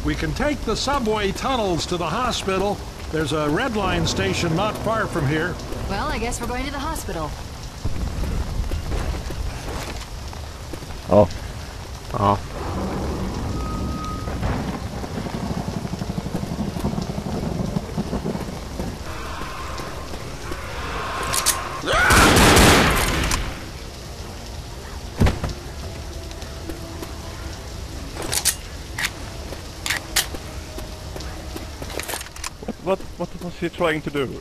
We can take the subway tunnels to the hospital. There's a red line station not far from here. Well, I guess we're going to the hospital. Oh. Oh. What was he trying to do?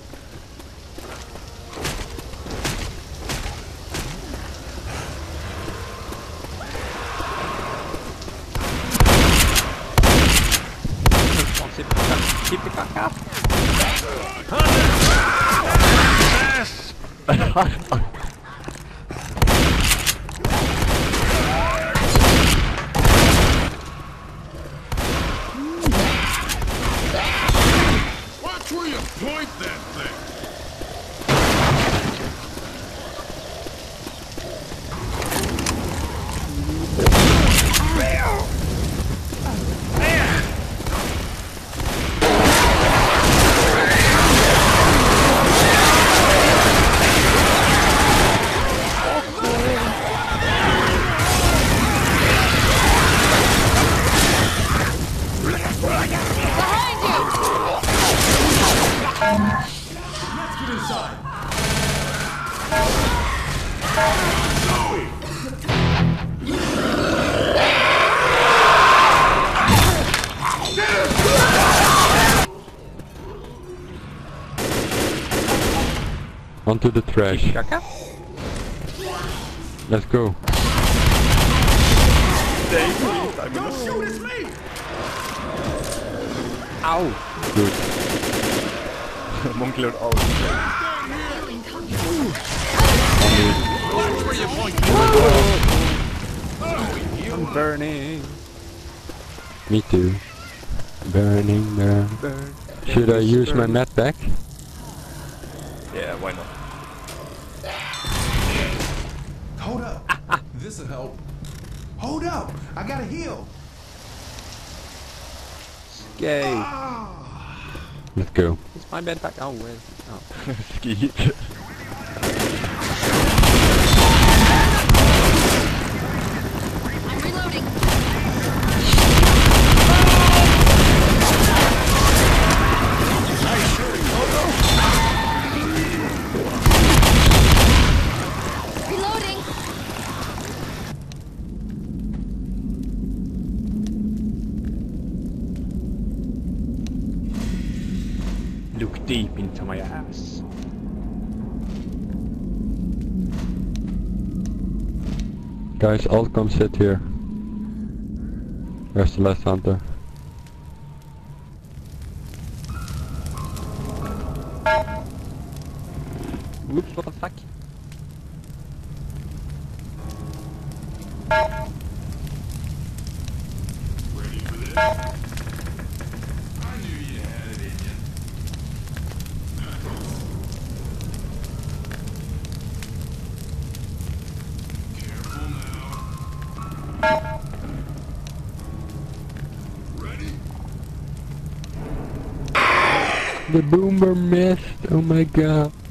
Cpkaka. Watch where you point that thing. Onto the trash. Let's go. Stay, please. I'm Don't shoot, it's me! Ow! Good. Monkey out. Watch where you point. I'm burning. Me too. Burning, burn. Burn. Should I use my med pack? Yeah, why not? Hold up. This'll help. Hold up. I gotta heal. Yay. Let's go. It's my bed back. Oh, where's it? Oh. Skeet. I'm reloading. Reloading. Look deep into my ass. Guys, all come sit here. Where's the last hunter? Whoops, what the fuck? Ready for this? I knew you had it in you. Careful now. Ready? The boomer missed. Oh my god.